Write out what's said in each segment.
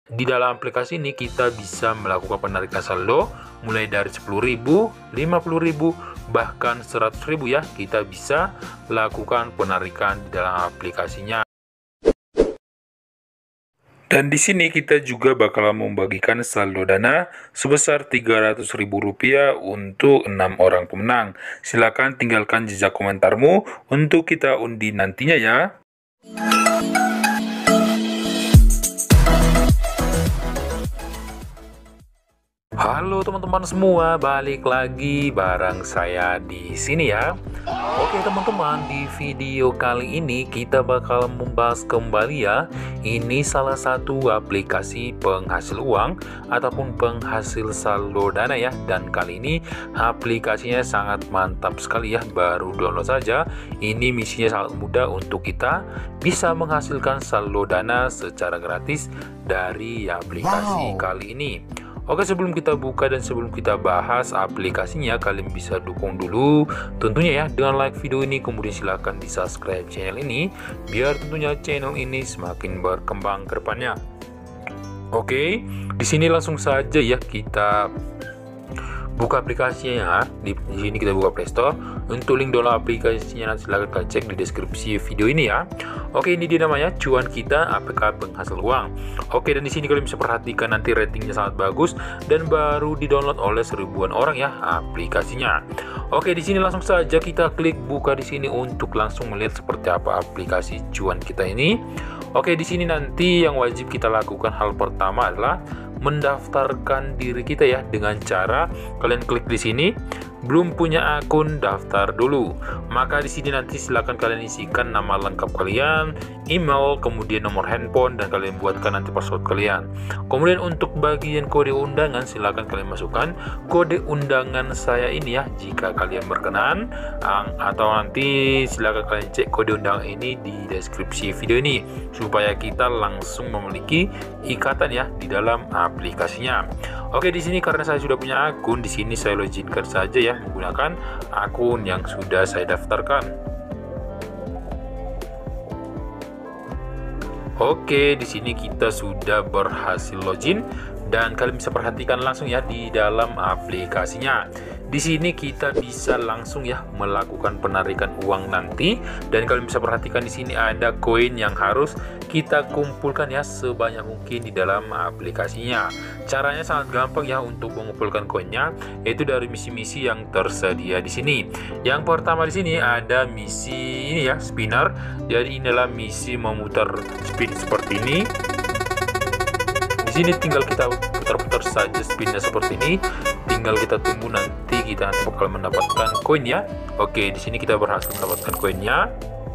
Di dalam aplikasi ini kita bisa melakukan penarikan saldo mulai dari 10.000, 50.000, bahkan 100.000 ya. Kita bisa lakukan penarikan di dalam aplikasinya. Dan di sini kita juga bakal membagikan saldo dana sebesar Rp300.000 untuk 6 orang pemenang. Silakan tinggalkan jejak komentarmu untuk kita undi nantinya ya. Halo teman-teman semua, balik lagi bareng saya di sini ya. Oke teman-teman, di video kali ini kita bakal membahas kembali ya. Ini salah satu aplikasi penghasil uang ataupun penghasil saldo dana ya. Dan kali ini aplikasinya sangat mantap sekali ya, baru download saja. Ini misinya sangat mudah untuk kita bisa menghasilkan saldo dana secara gratis dari aplikasi kali ini. Oke, sebelum kita buka dan sebelum kita bahas aplikasinya, kalian bisa dukung dulu tentunya ya dengan like video ini, kemudian silahkan di subscribe channel ini biar tentunya channel ini semakin berkembang ke depannya. Oke, di sini langsung saja ya kita buka aplikasinya ya. Di sini kita buka Play Store. Untuk link download aplikasinya nanti silahkan kalian cek di deskripsi video ini ya. Oke, ini dia namanya Cuan Kita, APK penghasil uang. Oke, dan di sini kalian bisa perhatikan nanti ratingnya sangat bagus dan baru di-download oleh 1000-an orang ya aplikasinya. Oke, di sini langsung saja kita klik buka di sini untuk langsung melihat seperti apa aplikasi Cuan Kita ini. Oke, di sini nanti yang wajib kita lakukan hal pertama adalah mendaftarkan diri kita ya, dengan cara kalian klik di sini. Belum punya akun, daftar dulu. Maka di sini nanti silakan kalian isikan nama lengkap kalian, email, kemudian nomor handphone, dan kalian buatkan nanti password kalian. Kemudian untuk bagian kode undangan silakan kalian masukkan kode undangan saya ini ya jika kalian berkenan, atau nanti silakan kalian cek kode undangan ini di deskripsi video ini supaya kita langsung memiliki ikatan ya di dalam aplikasinya. Oke, di sini karena saya sudah punya akun, di sini saya loginkan saja ya menggunakan akun yang sudah saya daftarkan. Oke, di sini kita sudah berhasil login dan kalian bisa perhatikan langsung ya di dalam aplikasinya. Di sini kita bisa langsung ya melakukan penarikan uang nanti, dan kalian bisa perhatikan di sini ada koin yang harus kita kumpulkan ya sebanyak mungkin di dalam aplikasinya. Caranya sangat gampang ya untuk mengumpulkan koinnya, yaitu dari misi-misi yang tersedia di sini. Yang pertama di sini ada misi ini ya, spinner. Jadi inilah misi memutar spin seperti ini. Di sini tinggal kita putar-putar saja spinnya seperti ini. Tinggal kita tunggu nanti kita bakal mendapatkan koin ya. Oke, di sini kita berhasil mendapatkan koinnya.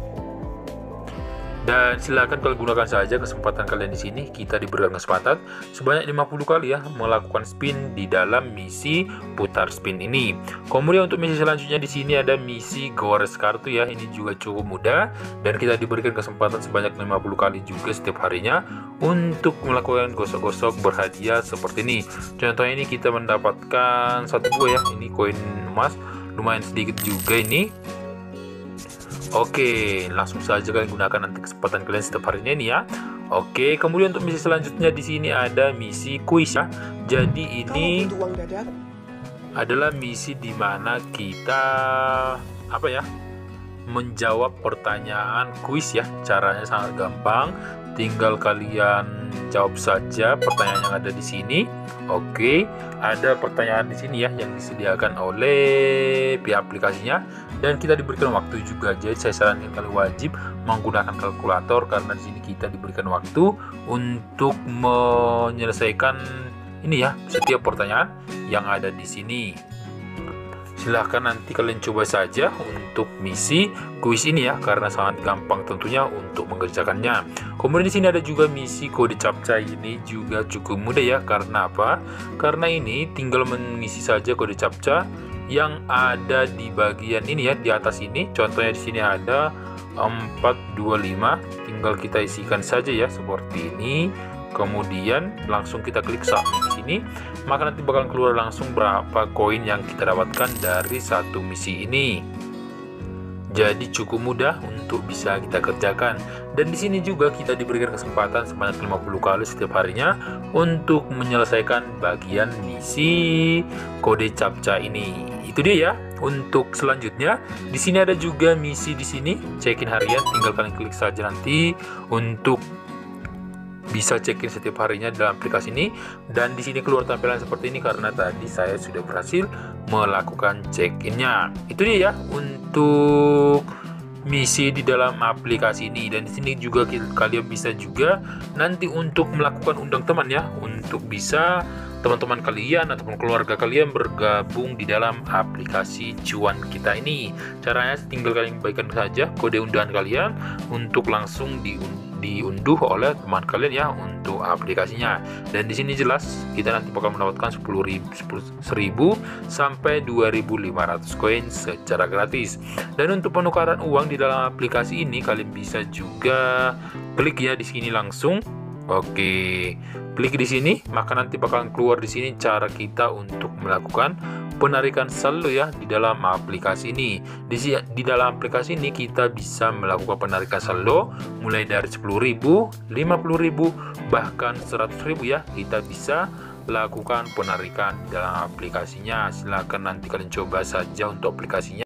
Dan silakan kalian gunakan saja kesempatan kalian di sini. Kita diberikan kesempatan sebanyak 50 kali ya melakukan spin di dalam misi putar spin ini. Kemudian untuk misi selanjutnya di sini ada misi gores kartu ya. Ini juga cukup mudah dan kita diberikan kesempatan sebanyak 50 kali juga setiap harinya untuk melakukan gosok-gosok berhadiah seperti ini. Contohnya ini kita mendapatkan satu buah ya. Ini koin emas, lumayan sedikit juga ini. Oke, langsung saja kalian gunakan nanti kesempatan kalian setiap harinya ini ya. Oke, kemudian untuk misi selanjutnya di sini ada misi kuis ya. Jadi ini adalah misi di mana kita menjawab pertanyaan kuis ya. Caranya sangat gampang, tinggal kalian jawab saja pertanyaan yang ada di sini. Oke, ada pertanyaan di sini ya yang disediakan oleh pihak aplikasinya, dan kita diberikan waktu juga. Jadi saya sarankan kalian wajib menggunakan kalkulator karena di sini kita diberikan waktu untuk menyelesaikan ini ya setiap pertanyaan yang ada di sini. Silahkan nanti kalian coba saja untuk misi kuis ini ya, karena sangat gampang tentunya untuk mengerjakannya. Kemudian di sini ada juga misi kode captcha. Ini juga cukup mudah ya. Karena apa? Karena ini tinggal mengisi saja kode captcha yang ada di bagian ini ya, di atas ini. Contohnya di sini ada 425. Tinggal kita isikan saja ya seperti ini. Kemudian langsung kita klik submit di sini, maka nanti bakal keluar langsung berapa koin yang kita dapatkan dari satu misi ini. Jadi cukup mudah untuk bisa kita kerjakan. Dan di sini juga kita diberikan kesempatan sebanyak 50 kali setiap harinya untuk menyelesaikan bagian misi kode captcha ini. Itu dia ya. Untuk selanjutnya, di sini ada juga misi di sini, check-in harian. Tinggal kalian klik saja nanti untuk bisa check-in setiap harinya dalam aplikasi ini. Dan di sini keluar tampilan seperti ini karena tadi saya sudah berhasil melakukan check-innya. Itu dia ya untuk misi di dalam aplikasi ini. Dan di sini juga kalian bisa juga nanti untuk melakukan undang teman ya, untuk bisa teman-teman kalian ataupun keluarga kalian bergabung di dalam aplikasi cuan kita ini. Caranya tinggal kalian bagikan saja kode undangan kalian untuk langsung diunduh oleh teman kalian ya untuk aplikasinya. Dan di sini jelas kita nanti bakal mendapatkan 10.000 sampai 2.500 koin secara gratis. Dan untuk penukaran uang di dalam aplikasi ini kalian bisa juga klik ya di sini langsung. Oke, klik di sini, maka nanti bakalan keluar di sini cara kita untuk melakukan penarikan saldo ya di dalam aplikasi ini. Di dalam aplikasi ini kita bisa melakukan penarikan saldo mulai dari 10.000, 50.000, bahkan 100.000 ya. Kita bisa lakukan penarikan dalam aplikasinya. Silahkan nanti kalian coba saja untuk aplikasinya.